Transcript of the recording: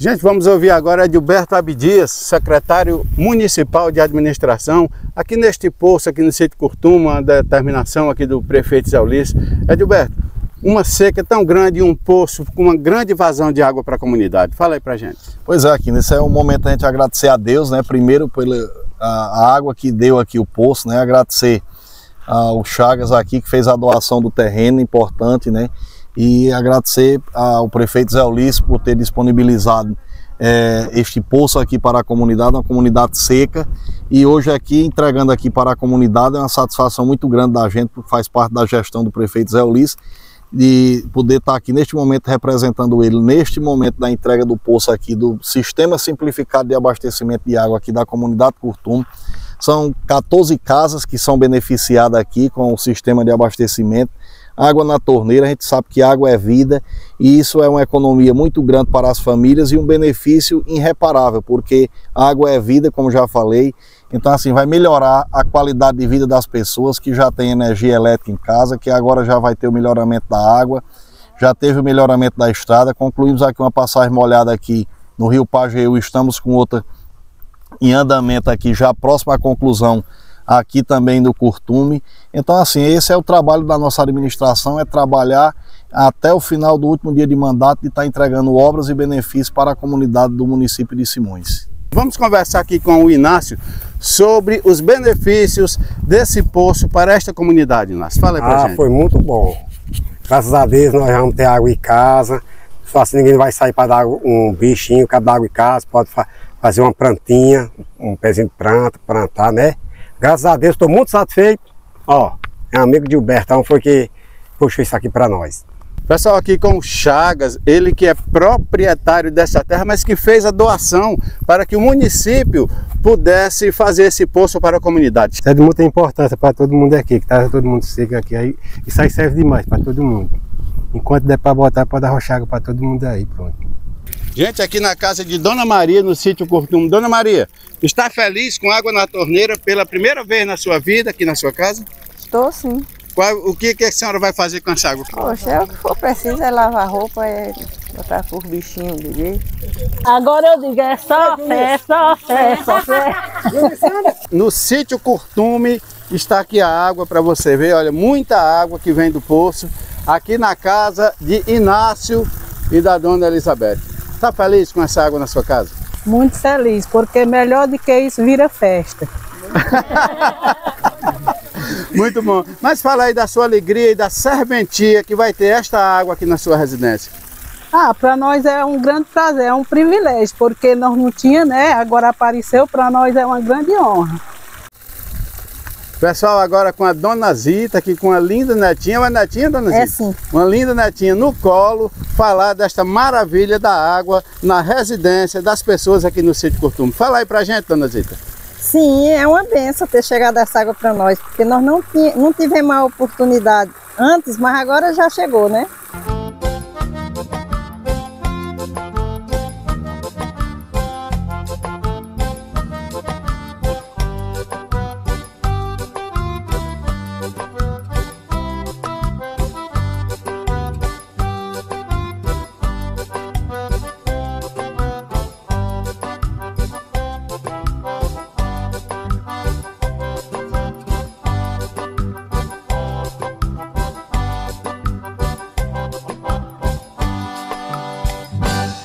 Gente, vamos ouvir agora Edilberto Abdias, secretário municipal de administração, aqui neste poço, aqui no sítio Curtuma, uma determinação aqui do prefeito Zé Ulisses. Edilberto, uma seca tão grande e um poço com uma grande vazão de água para a comunidade. Fala aí pra gente. Pois é, aqui nesse é um momento da gente agradecer a Deus, né? Primeiro pela a água que deu aqui o poço, né? Agradecer ao Chagas aqui que fez a doação do terreno, importante, né? E agradecer ao prefeito Zé Ulisses por ter disponibilizado este poço aqui para a comunidade, uma comunidade seca, e hoje aqui entregando aqui para a comunidade é uma satisfação muito grande da gente, porque faz parte da gestão do prefeito Zé Ulisses, de poder estar aqui neste momento representando ele, neste momento da entrega do poço aqui, do Sistema Simplificado de Abastecimento de Água aqui da comunidade Curtuma. São 14 casas que são beneficiadas aqui com o sistema de abastecimento. Água na torneira, a gente sabe que água é vida e isso é uma economia muito grande para as famílias e um benefício irreparável, porque a água é vida, como já falei. Então assim, vai melhorar a qualidade de vida das pessoas que já têm energia elétrica em casa, que agora já vai ter o melhoramento da água, já teve o melhoramento da estrada. Concluímos aqui uma passagem molhada aqui no Rio Pajeú, estamos com outra em andamento aqui, já próxima à conclusão aqui também no Curtume. Então assim, esse é o trabalho da nossa administração, é trabalhar até o final do último dia de mandato e estar entregando obras e benefícios para a comunidade do município de Simões. Vamos conversar aqui com o Inácio sobre os benefícios desse poço para esta comunidade, Inácio. Fala aí pra gente. Foi muito bom. Graças a Deus nós vamos ter água em casa. Só assim ninguém vai sair para dar um bichinho, cada água em casa, pode fazer uma plantinha, um pezinho de planta, plantar, né? Graças a Deus, estou muito satisfeito. Ó, é um amigo de Gilbertão, foi que puxou isso aqui para nós. Pessoal, aqui com o Chagas, ele que é proprietário dessa terra, mas que fez a doação para que o município pudesse fazer esse poço para a comunidade. Isso é de muita importância para todo mundo aqui, que está todo mundo seco aqui. Aí, isso aí serve demais para todo mundo. Enquanto der para botar, pode arrochar água para todo mundo aí, pronto. Gente, aqui na casa de Dona Maria, no sítio Curtuma. Dona Maria, está feliz com água na torneira pela primeira vez na sua vida, aqui na sua casa? Estou sim. O que a senhora vai fazer com essa água? Poxa, é o que for preciso, é lavar roupa, é botar por bichinho de jeito. Agora eu digo, é só fé, só fé, só fé. No sítio Curtume está aqui a água para você ver, olha, muita água que vem do poço, aqui na casa de Inácio e da Dona Elizabeth. Está feliz com essa água na sua casa? Muito feliz, porque melhor do que isso vira festa. Muito bom. Mas fala aí da sua alegria e da serventia que vai ter esta água aqui na sua residência. Para nós é um grande prazer, é um privilégio, porque nós não tínhamos, né? Agora apareceu, para nós é uma grande honra. Pessoal, agora com a Dona Zita, aqui com a linda netinha, uma netinha, Dona Zita? É sim. Uma linda netinha no colo, falar desta maravilha da água na residência das pessoas aqui no sítio Curtuma. Fala aí pra gente, Dona Zita. Sim, é uma benção ter chegado essa água para nós, porque nós não tivemos a oportunidade antes, mas agora já chegou, né?